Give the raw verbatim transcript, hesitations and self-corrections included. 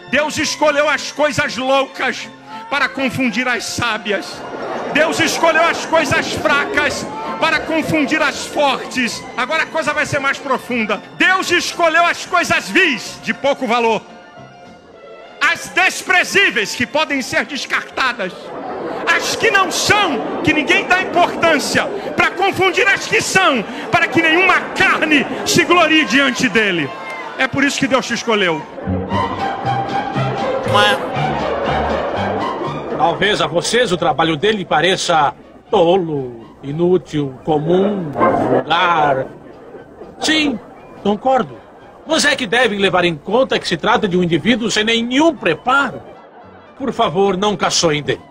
Deus escolheu as coisas loucas para confundir as sábias. Deus escolheu as coisas fracas para confundir as fortes. Agora a coisa vai ser mais profunda. Deus escolheu as coisas vis, de pouco valor, as desprezíveis, que podem ser descartadas, as que não são, que ninguém dá importância, para confundir as que são, para que nenhuma carne se glorie diante dele. É por isso que Deus te escolheu. Talvez a vocês o trabalho dele pareça tolo, inútil, comum, vulgar. Sim, concordo. Mas é que devem levar em conta que se trata de um indivíduo sem nenhum preparo. Por favor, não caçoem dele.